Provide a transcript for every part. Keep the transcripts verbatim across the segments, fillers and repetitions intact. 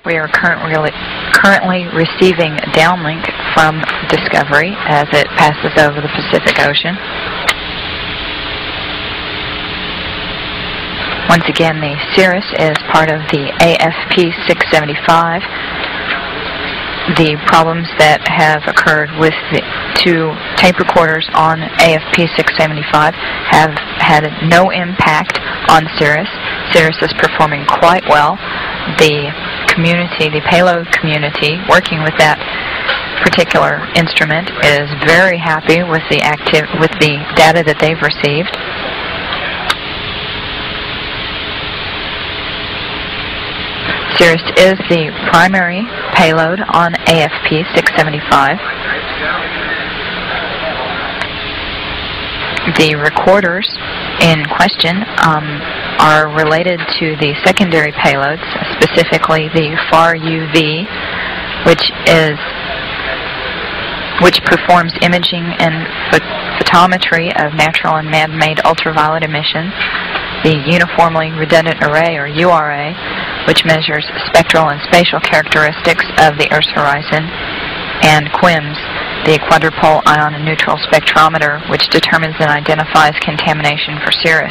We are currently currently receiving a downlink from Discovery as it passes over the Pacific Ocean. Once again, the Cirrus is part of the A F P six seventy-five. The problems that have occurred with the two tape recorders on A F P six seventy-five have had no impact on Cirrus. Cirrus is performing quite well. The community, the payload community working with that particular instrument is very happy with the active with the data that they've received. Cirrus is the primary payload on A F P six seventy-five. The recorders in question um, are related to the secondary payloads, specifically the FAR U V, which is which performs imaging and ph photometry of natural and man-made ultraviolet emissions, the Uniformly Redundant Array, or U R A, which measures spectral and spatial characteristics of the Earth's horizon, and QUIMS, the Quadrupole Ion and Neutral Spectrometer, which determines and identifies contamination for Cirrus.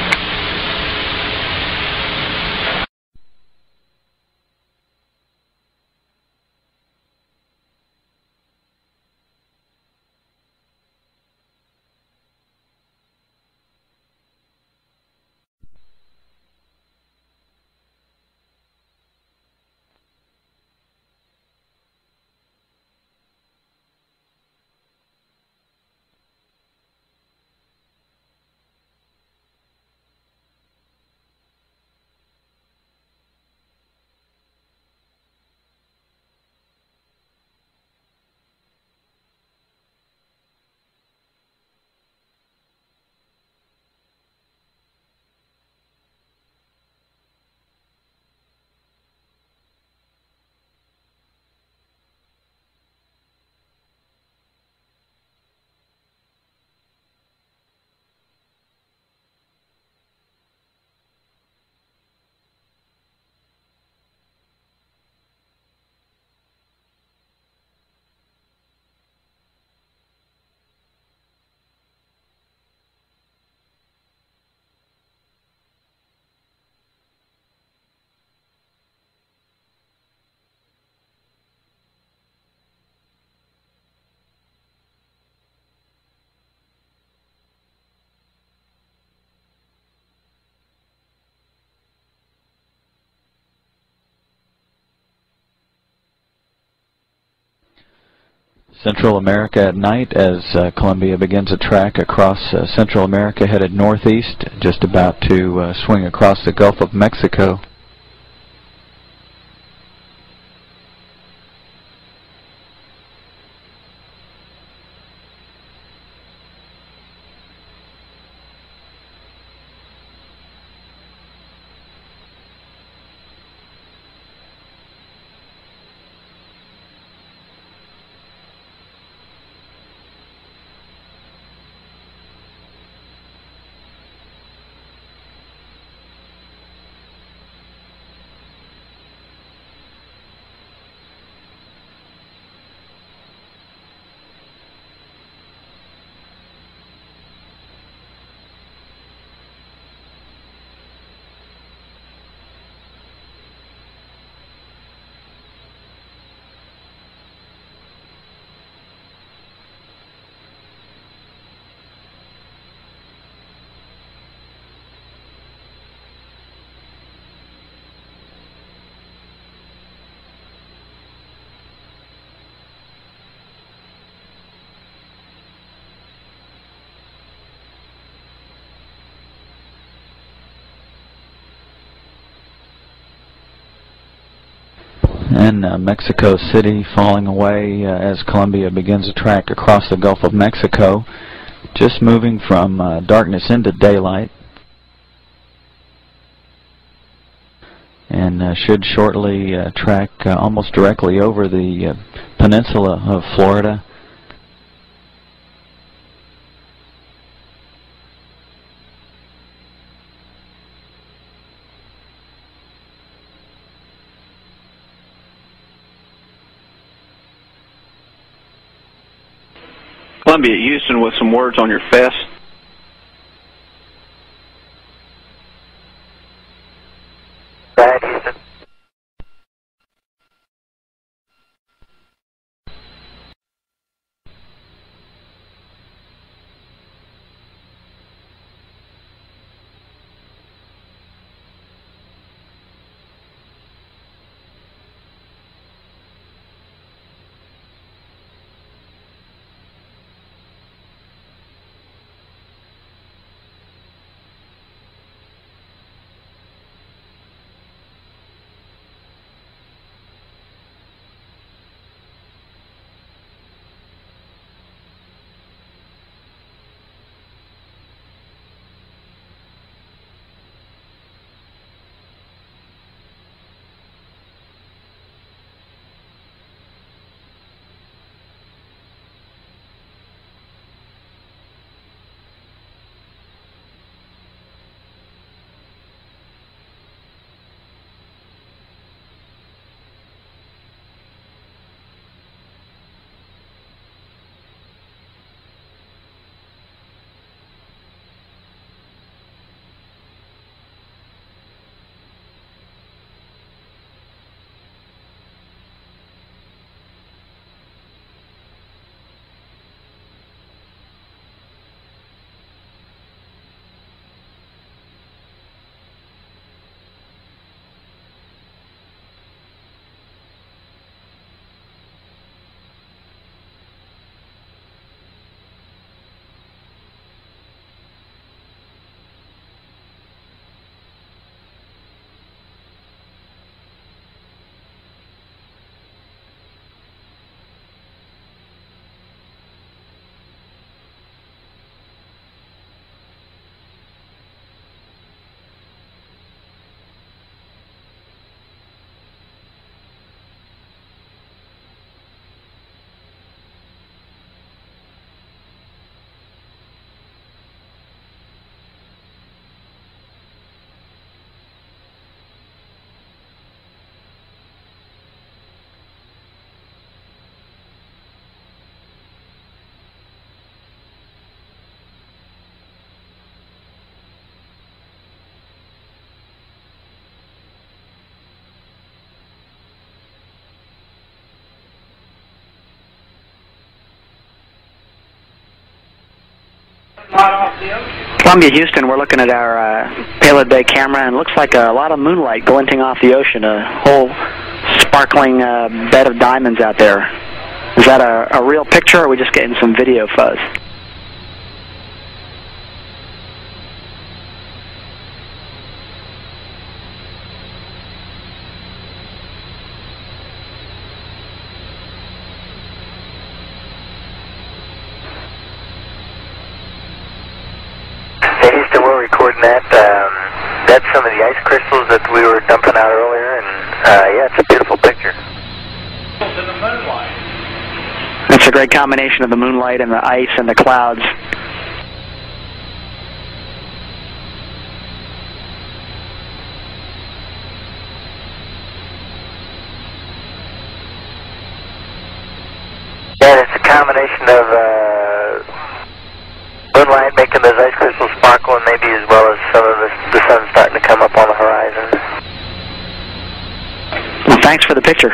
Central America at night as uh, Columbia begins a track across uh, Central America headed northeast, just about to uh, swing across the Gulf of Mexico. And uh, Mexico City falling away uh, as Columbia begins a track across the Gulf of Mexico, just moving from uh, darkness into daylight, and uh, should shortly uh, track uh, almost directly over the uh, peninsula of Florida. Columbia, Houston with some words on your fest. Bad, Houston. Columbia, Houston, we're looking at our uh, Payload Bay camera, and it looks like a lot of moonlight glinting off the ocean, a whole sparkling uh, bed of diamonds out there. Is that a, a real picture, or are we just getting some video fuzz? Recording that. Um, that's some of the ice crystals that we were dumping out earlier, and uh, yeah, it's a beautiful picture. The moonlight. That's a great combination of the moonlight and the ice and the clouds. Yeah, it's a combination of uh, moonlight making those ice crystals sparkle, and maybe as well as some of the, the sun starting to come up on the horizon. Well, thanks for the picture.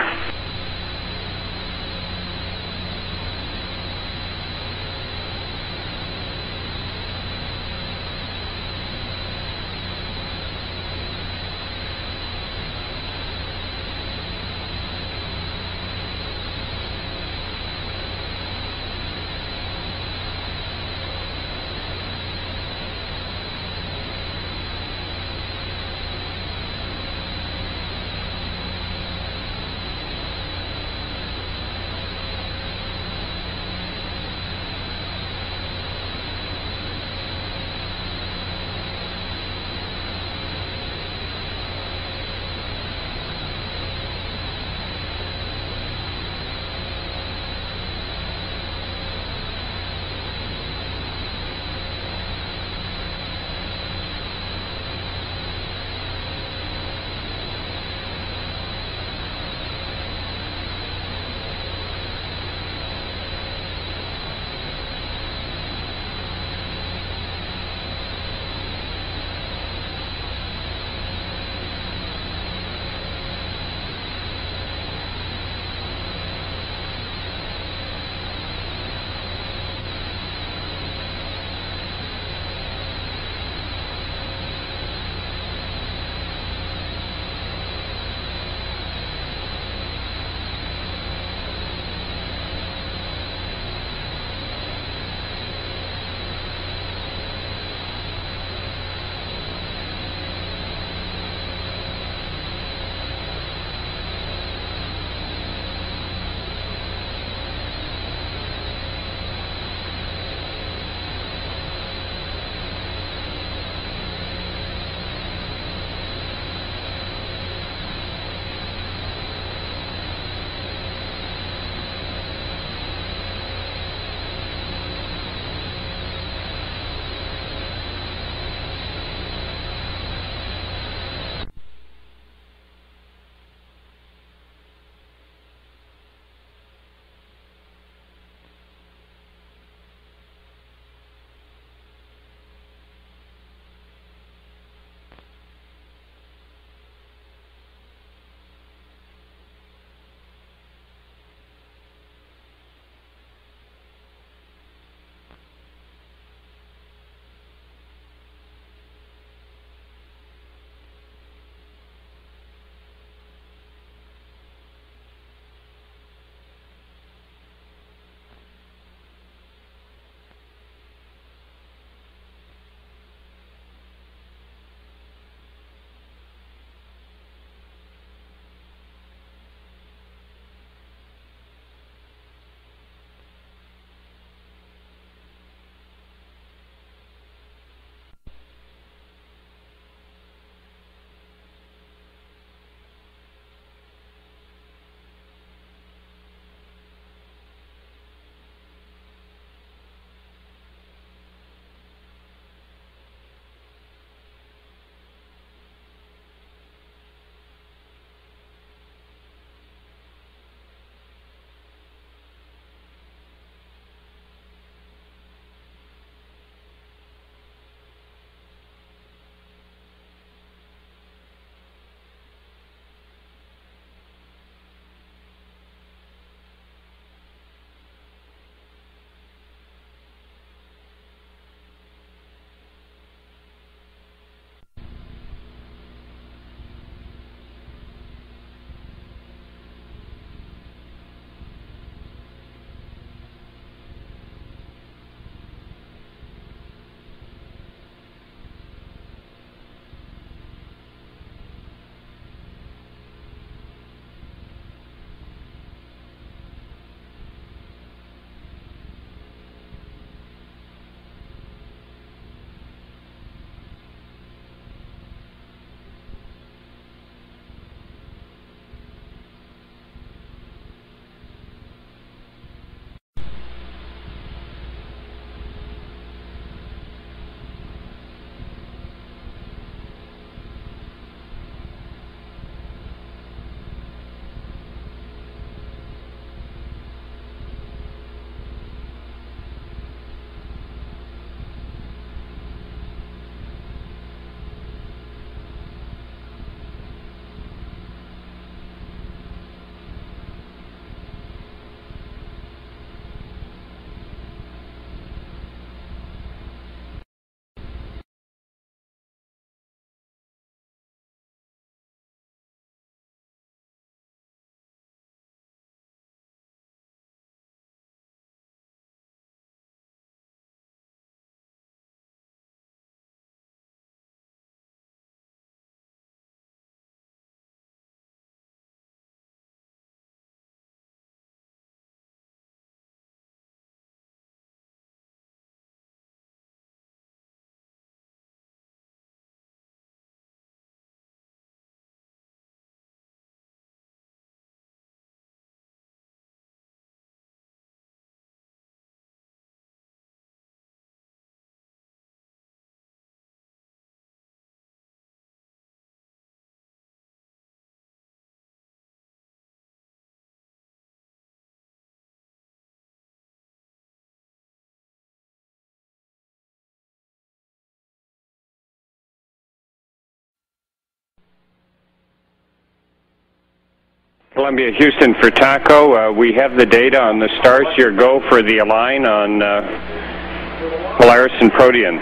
Columbia, Houston for Taco. Uh, we have the data on the stars. Your go for the align on uh, Polaris and Protean.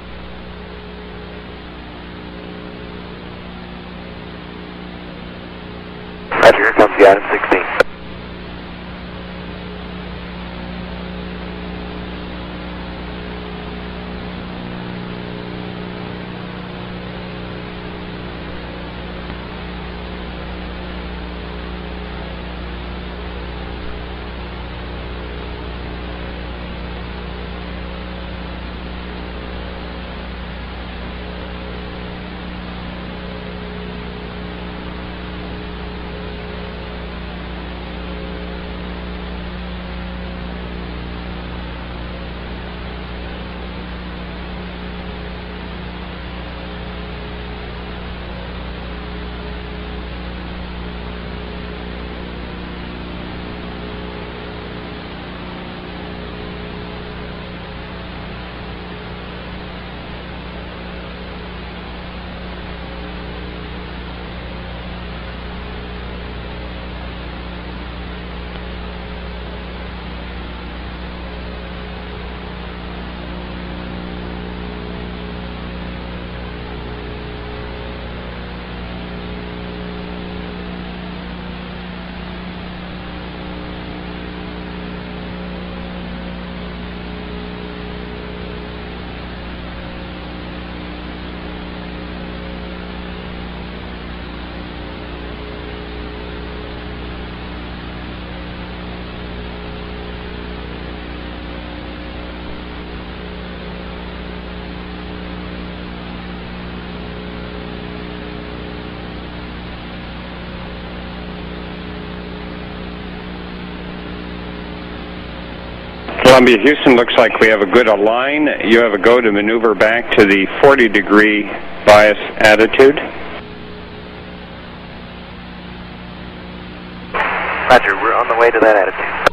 Roger, here comes the Adam sixteen. Columbia, Houston, looks like we have a good align. You have a go to maneuver back to the forty degree bias attitude. Roger, we're on the way to that attitude.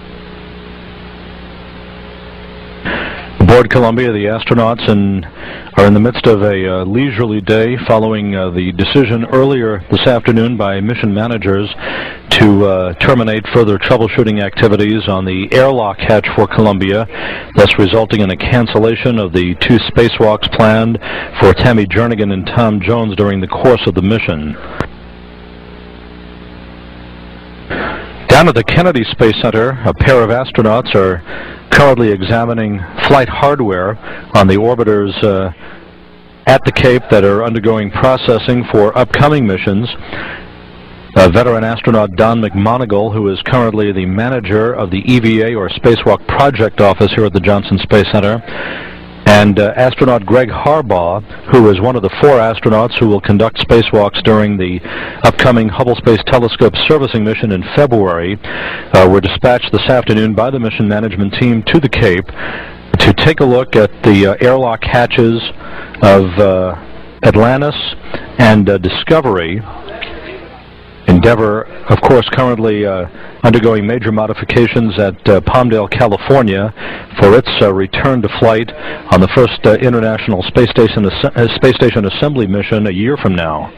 Aboard Columbia, the astronauts and are in the midst of a uh, leisurely day following uh, the decision earlier this afternoon by mission managers to uh, terminate further troubleshooting activities on the airlock hatch for Columbia, thus resulting in a cancellation of the two spacewalks planned for Tammy Jernigan and Tom Jones during the course of the mission. Down at the Kennedy Space Center, a pair of astronauts are currently examining flight hardware on the orbiters uh, at the Cape that are undergoing processing for upcoming missions. Uh, veteran astronaut Don McMonagle, who is currently the manager of the E V A, or Spacewalk Project Office here at the Johnson Space Center, and uh, astronaut Greg Harbaugh, who is one of the four astronauts who will conduct spacewalks during the upcoming Hubble Space Telescope servicing mission in February, uh, were dispatched this afternoon by the mission management team to the Cape to take a look at the uh, airlock hatches of uh, Atlantis and uh, Discovery. Endeavour, of course, currently uh, undergoing major modifications at uh, Palmdale, California, for its uh, return to flight on the first uh, International Space Station, uh, Space Station Assembly mission a year from now.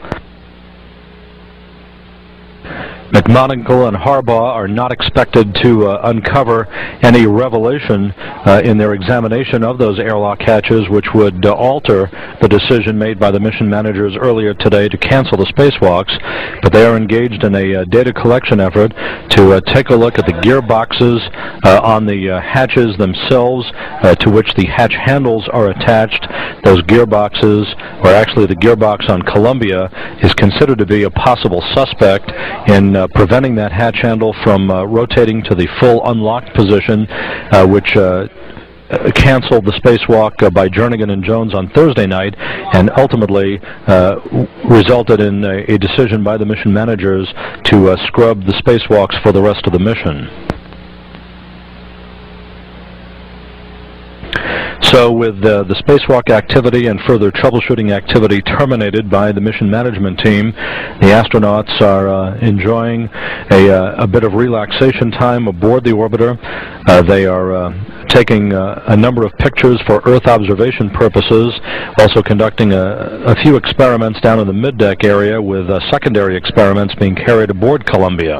McMonagle and Harbaugh are not expected to uh, uncover any revelation uh, in their examination of those airlock hatches which would uh, alter the decision made by the mission managers earlier today to cancel the spacewalks, but they are engaged in a uh, data collection effort to uh, take a look at the gearboxes uh, on the uh, hatches themselves uh, to which the hatch handles are attached. Those gearboxes, or actually the gearbox on Columbia, is considered to be a possible suspect in uh, preventing that hatch handle from uh, rotating to the full unlocked position, uh, which uh, canceled the spacewalk uh, by Jernigan and Jones on Thursday night, and ultimately uh, resulted in a, a decision by the mission managers to uh, scrub the spacewalks for the rest of the mission. So with uh, the spacewalk activity and further troubleshooting activity terminated by the mission management team, the astronauts are uh, enjoying a, uh, a bit of relaxation time aboard the orbiter. Uh, they are uh, taking uh, a number of pictures for Earth observation purposes, also conducting a, a few experiments down in the middeck area, with uh, secondary experiments being carried aboard Columbia.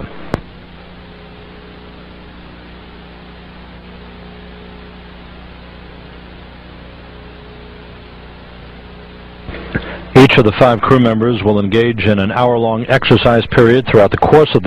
Each of the five crew members will engage in an hour-long exercise period throughout the course of the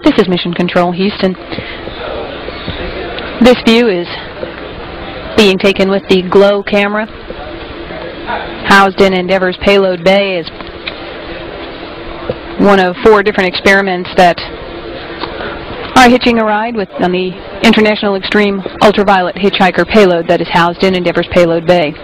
This is Mission Control, Houston. This view is being taken with the GLOW camera, housed in Endeavour's payload bay, is one of four different experiments that are hitching a ride with on the International Extreme Ultraviolet Hitchhiker payload that is housed in Endeavour's payload bay.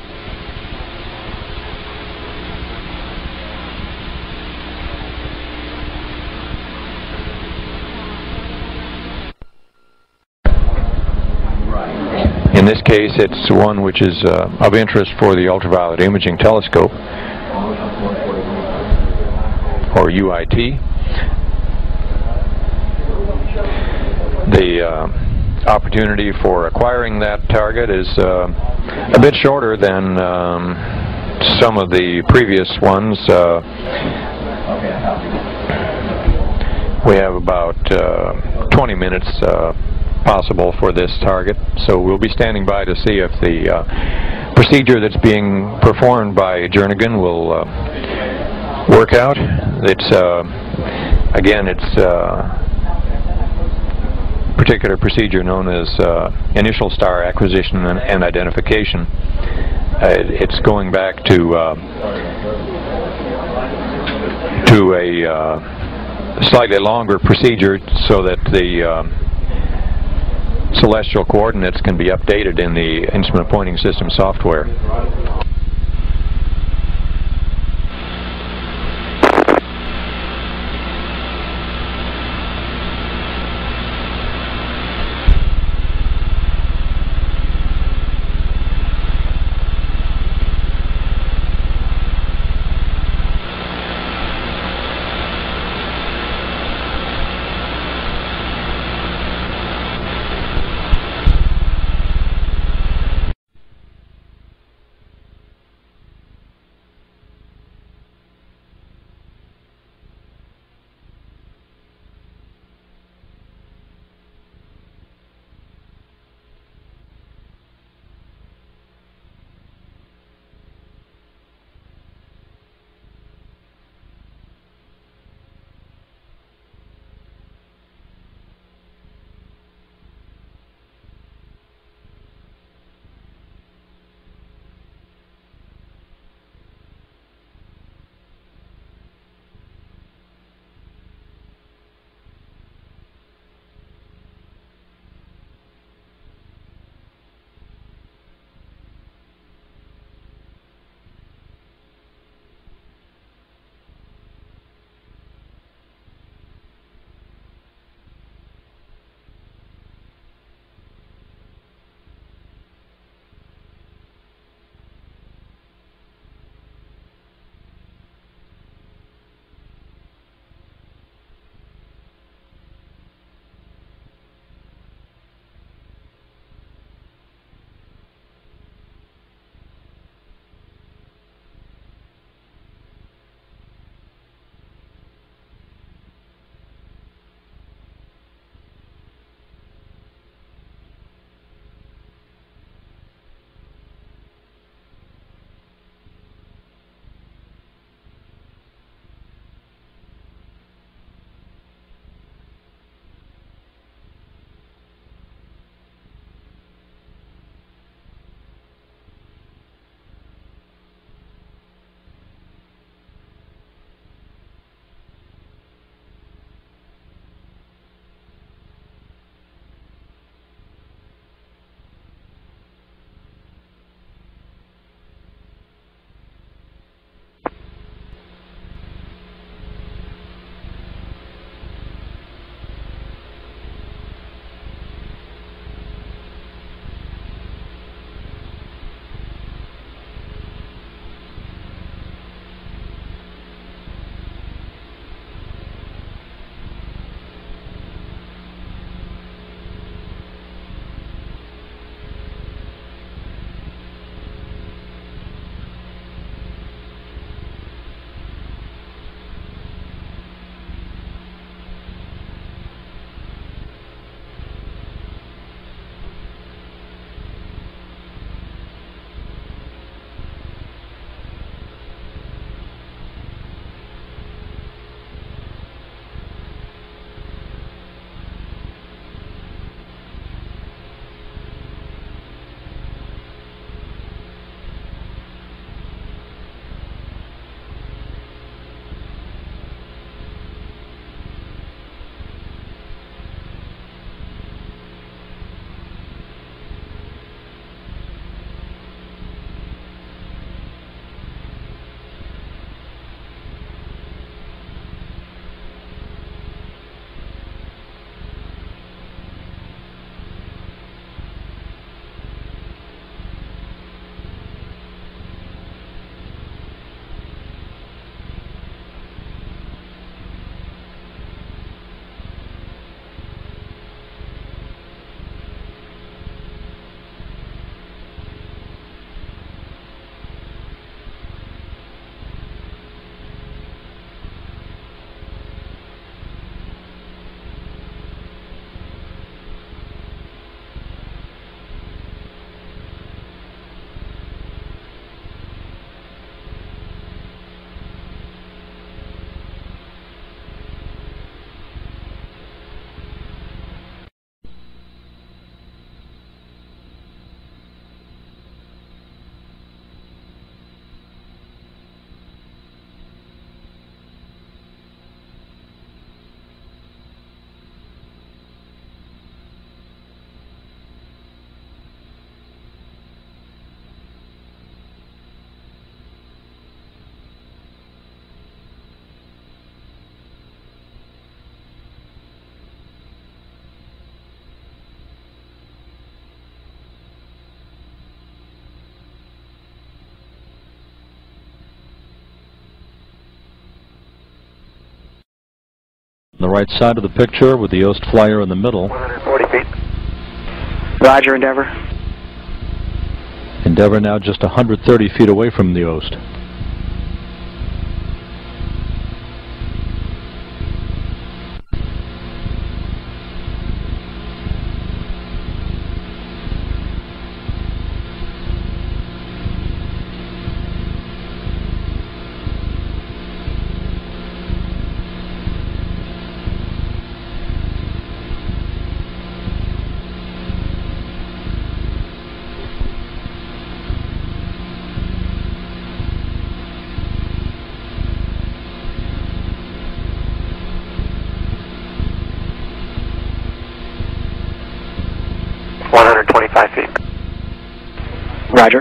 In this case, it's one which is uh, of interest for the Ultraviolet Imaging Telescope, or U I T. The uh, opportunity for acquiring that target is uh, a bit shorter than um, some of the previous ones. Uh, we have about uh, twenty minutes uh, possible for this target, so we'll be standing by to see if the uh, procedure that's being performed by Jernigan will uh, work out. It's uh, again, it's uh, particular procedure known as uh, initial star acquisition and, and identification. Uh, it, it's going back to uh, to a uh, slightly longer procedure so that the uh, celestial coordinates can be updated in the instrument pointing system software. on the right side of the picture with the Yoast Flyer in the middle. one hundred forty feet. Roger, Endeavor. Endeavor now just one hundred thirty feet away from the Yoast. one hundred twenty-five feet. Roger.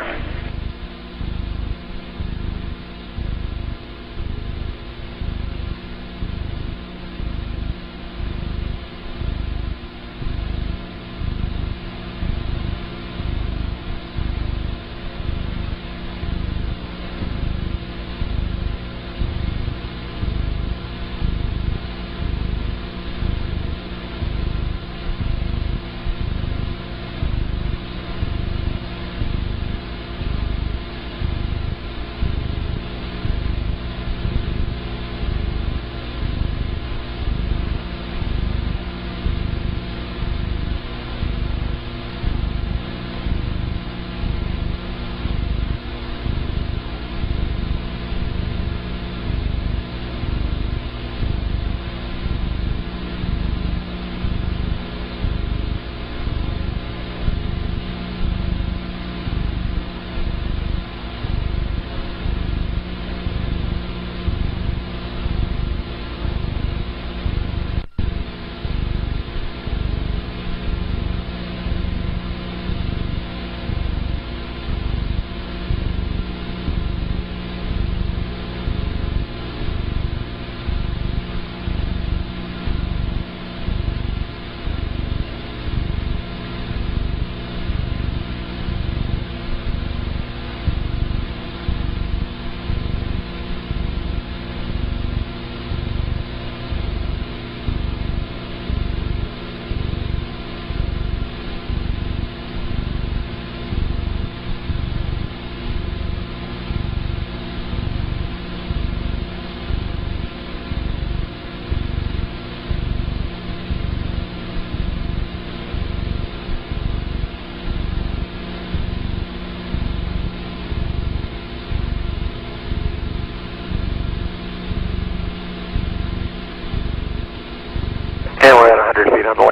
And we're at one hundred feet on the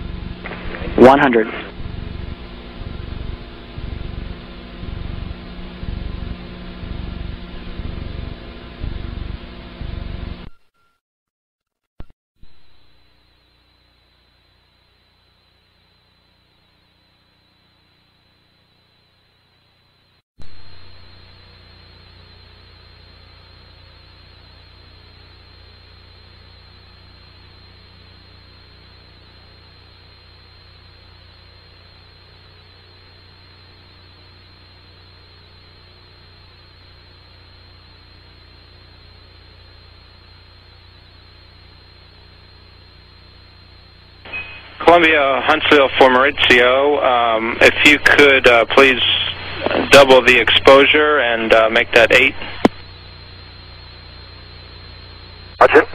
laser. one hundred. Columbia Huntsville for Maurizio. Um, if you could uh, please double the exposure and uh, make that eight. Roger.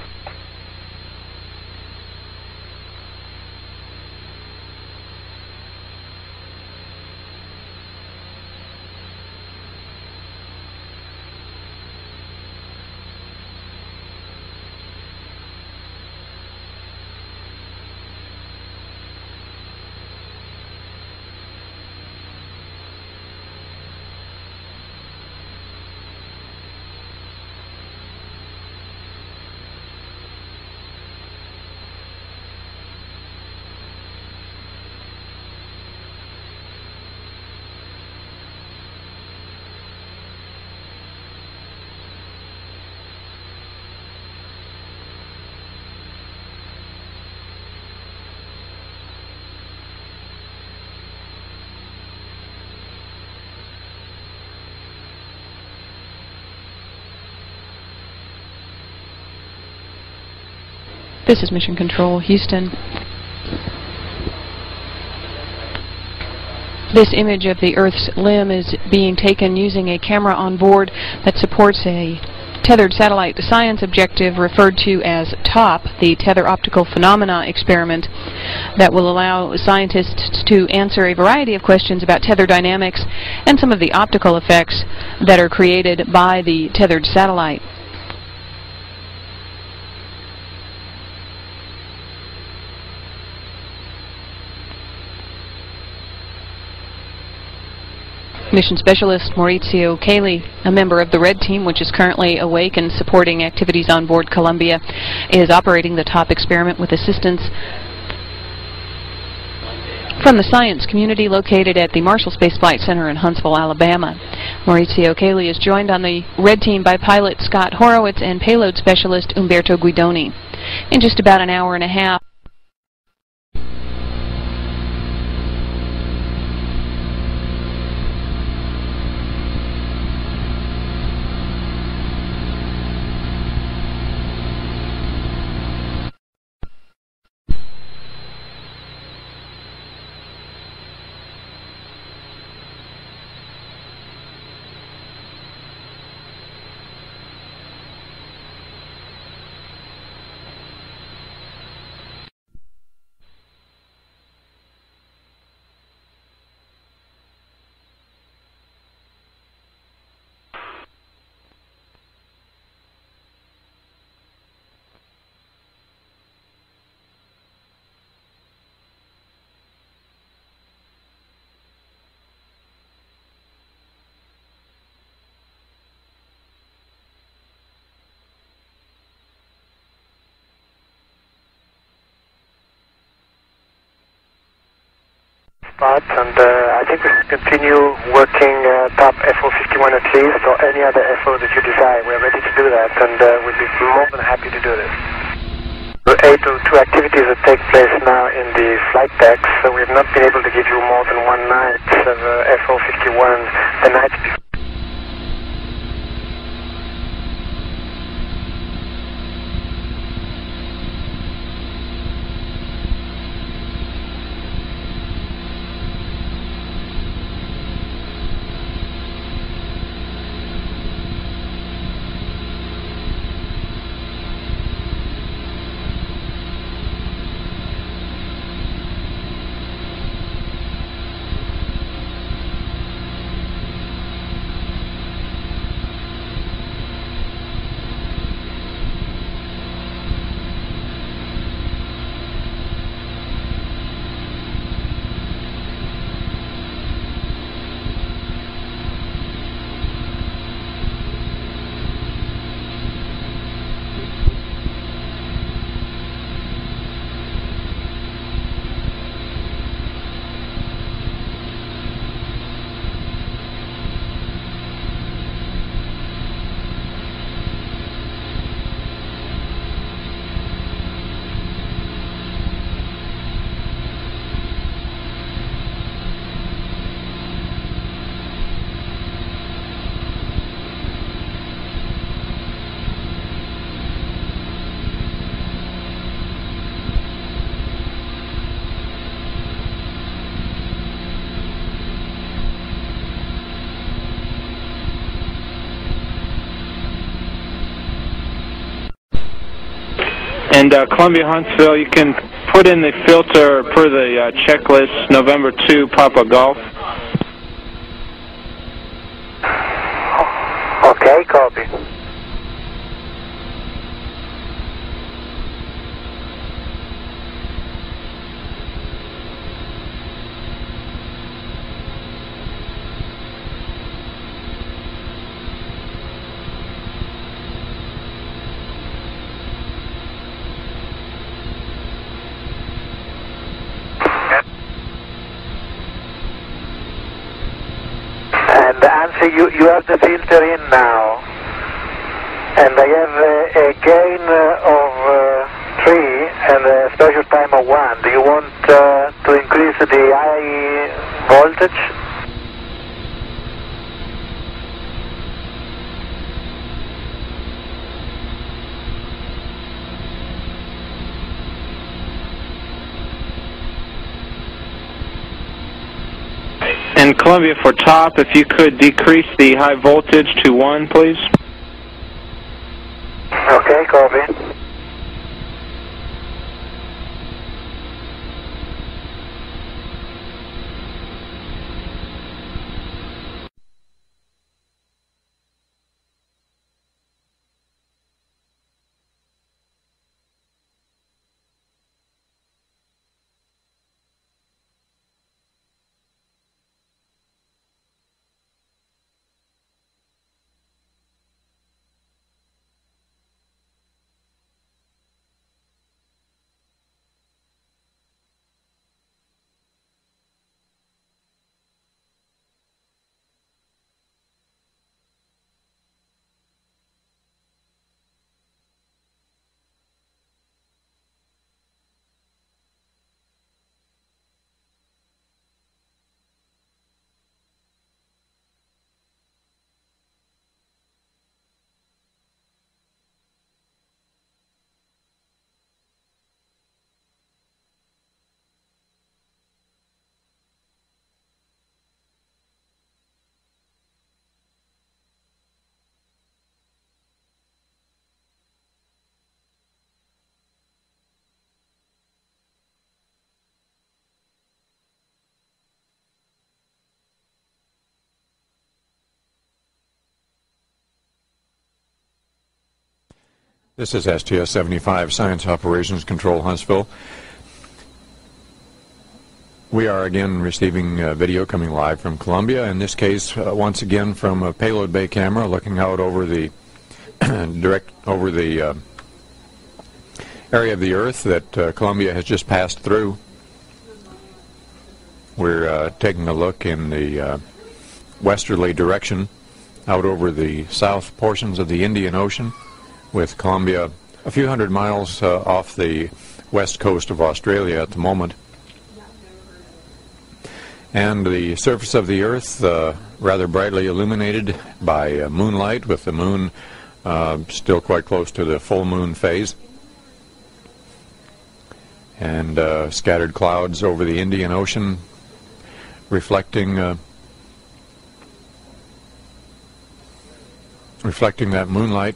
This is Mission Control, Houston. This image of the Earth's limb is being taken using a camera on board that supports a tethered satellite science objective referred to as TOP, the Tether Optical Phenomena Experiment, that will allow scientists to answer a variety of questions about tether dynamics and some of the optical effects that are created by the tethered satellite. Mission Specialist Maurizio Caeli, a member of the Red Team, which is currently awake and supporting activities on board Columbia, is operating the TOP experiment with assistance from the science community located at the Marshall Space Flight Center in Huntsville, Alabama. Maurizio Caeli is joined on the Red Team by pilot Scott Horowitz and payload specialist Umberto Guidoni. In just about an hour and a half, spots, and uh, I think we should continue working uh, TOP F O fifty-one at least, or any other F O that you desire. We're ready to do that, and uh, we'll be more than happy to do this. There are eight or two activities that take place now in the flight decks, so we've not been able to give you more than one night of uh, F O fifty-one the night before. And uh, Columbia Huntsville, you can put in the filter per the uh, checklist, November two, Papa Golf. Okay, copy. And Anssi, you, you have the filter in now. And I have uh, a gain uh, of uh, three and a special time of one. Do you want uh, to increase the high voltage? Columbia for top, if you could decrease the high voltage to one, please. Okay, copy. This is S T S seventy-five, Science Operations Control, Huntsville. We are again receiving uh, video coming live from Columbia, in this case uh, once again from a payload bay camera looking out over the direct over the uh, area of the Earth that uh, Columbia has just passed through. We're uh, taking a look in the uh, westerly direction out over the south portions of the Indian Ocean, with Columbia a few hundred miles uh, off the west coast of Australia at the moment. And the surface of the Earth uh, rather brightly illuminated by uh, moonlight, with the moon uh, still quite close to the full moon phase. And uh, scattered clouds over the Indian Ocean reflecting uh, reflecting that moonlight.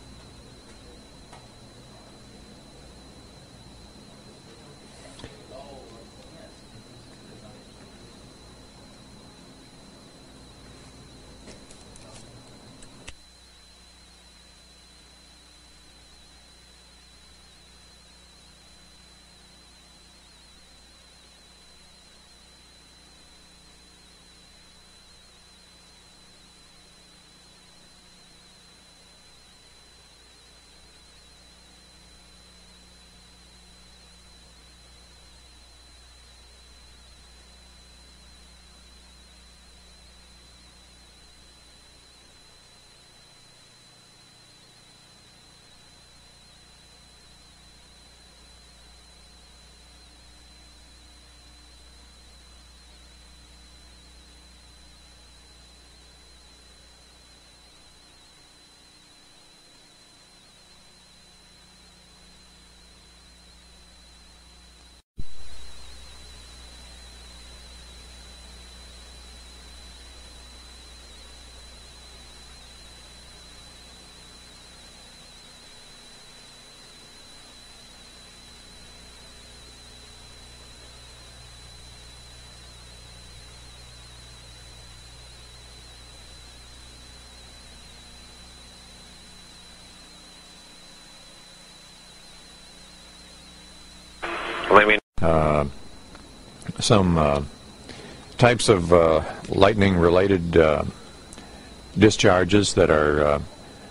Uh, some uh, types of uh, lightning-related uh, discharges that are uh,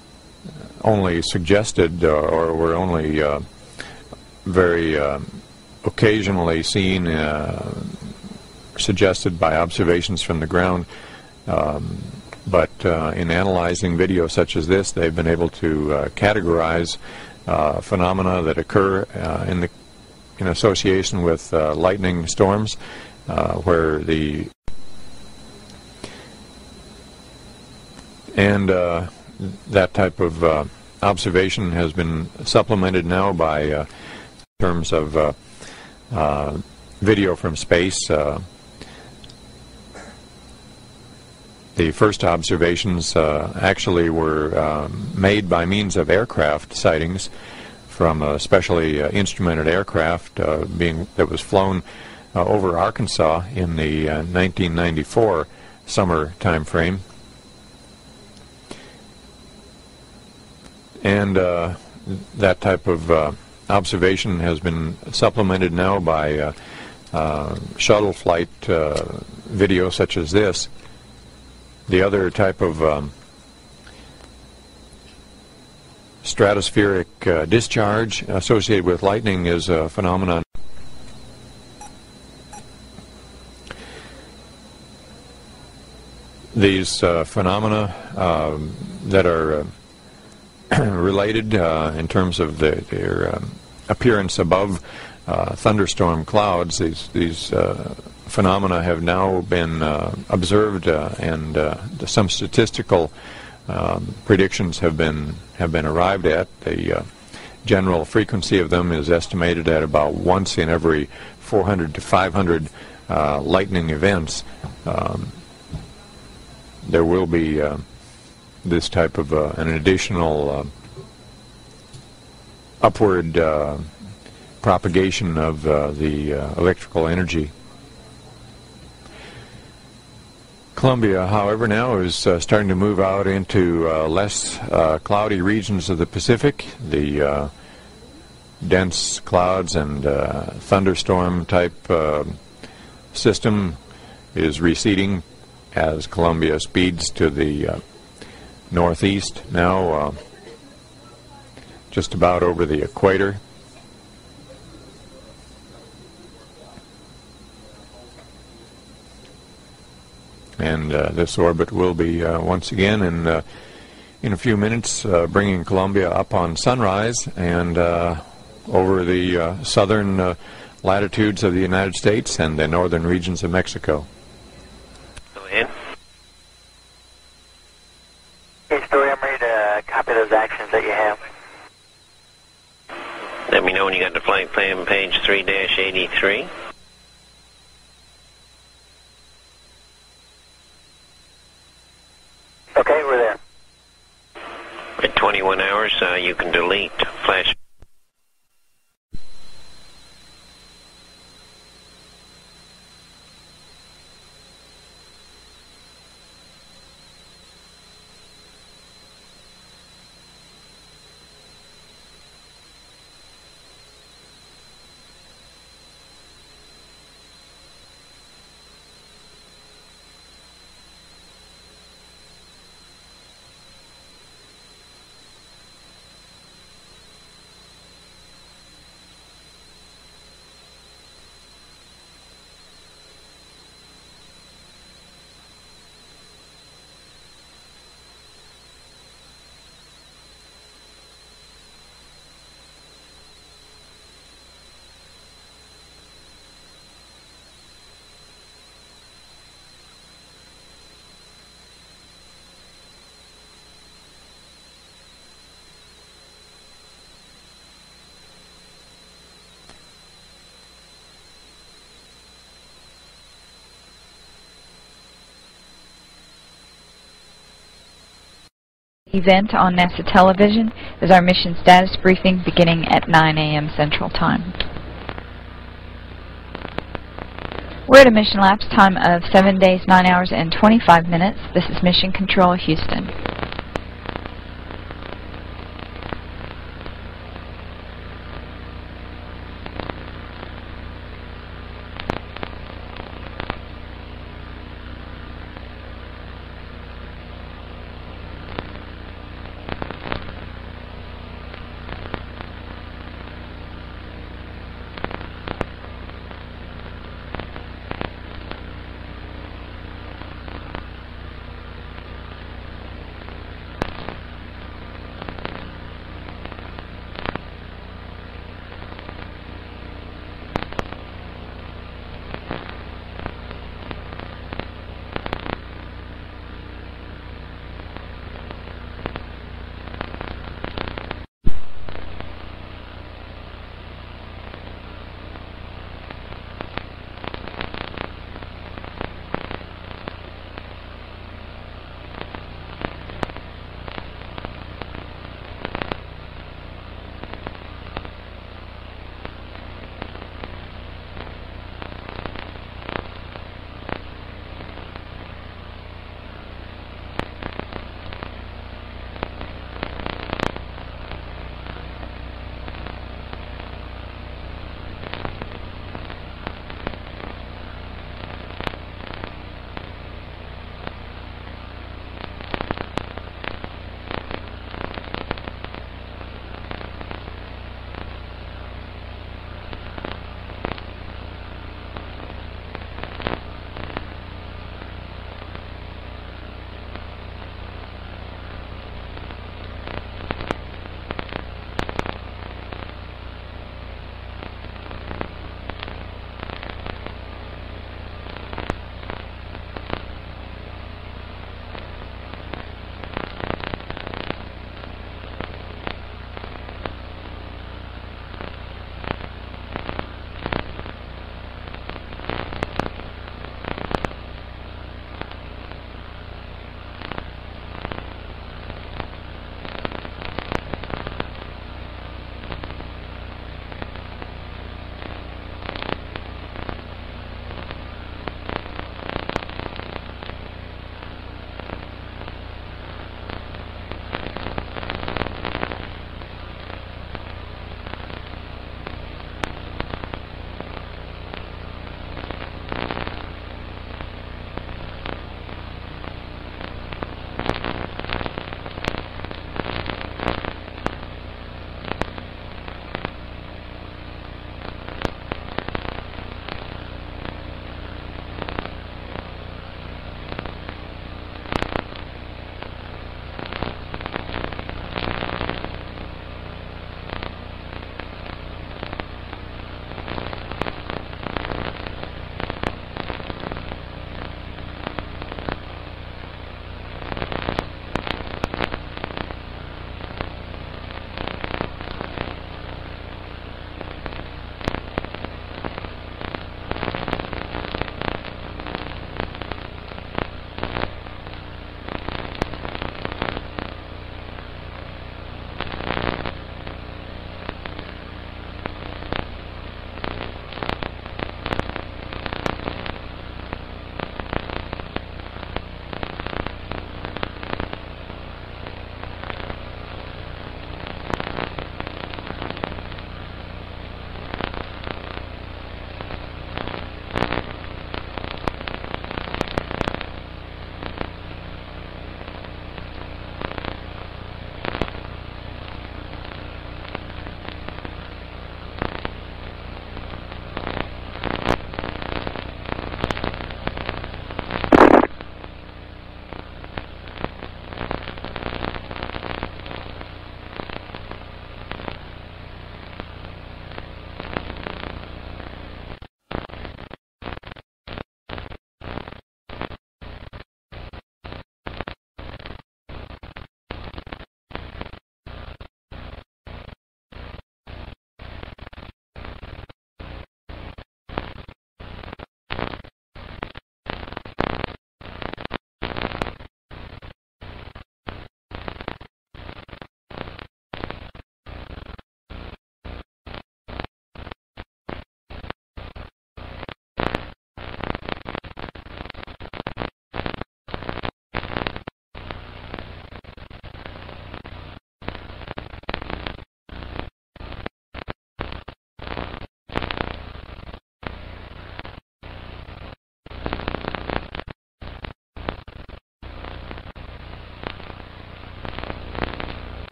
only suggested uh, or were only uh, very uh, occasionally seen, uh, suggested by observations from the ground. Um, but uh, in analyzing video such as this, they've been able to uh, categorize uh, phenomena that occur uh, in the in association with uh, lightning storms, uh, where the and uh, that type of uh, observation has been supplemented now by uh, terms of uh, uh, video from space, uh, the first observations uh, actually were um, made by means of aircraft sightings from a specially uh, instrumented aircraft uh, being that was flown uh, over Arkansas in the uh, nineteen ninety-four summer time frame. And uh, that type of uh, observation has been supplemented now by uh, uh, shuttle flight uh, video such as this. The other type of um, stratospheric uh, discharge associated with lightning is a phenomenon. These uh, phenomena uh, that are uh, related uh, in terms of the, their um, appearance above uh, thunderstorm clouds, these, these uh, phenomena have now been uh, observed uh, and uh, some statistical um, predictions have been have been arrived at. The uh, general frequency of them is estimated at about once in every four hundred to five hundred uh, lightning events. Um, there will be uh, this type of uh, an additional uh, upward uh, propagation of uh, the uh, electrical energy. Columbia, however, now is uh, starting to move out into uh, less uh, cloudy regions of the Pacific. The uh, dense clouds and uh, thunderstorm type uh, system is receding as Columbia speeds to the uh, northeast, now uh, just about over the equator. And uh, this orbit will be uh, once again in uh, in a few minutes uh, bringing Columbia up on sunrise and uh, over the uh, southern uh, latitudes of the United States and the northern regions of Mexico. Go ahead. Hey, Story, I'm ready to copy those actions that you have. Let me know when you got the flight plan, page three dash eighty-three. Okay, we're there. At twenty-one hours, uh, you can delete flash. Event on NASA television is our mission status briefing beginning at nine A M Central Time. We're at a mission lapse time of seven days, nine hours, and twenty-five minutes. This is Mission Control, Houston.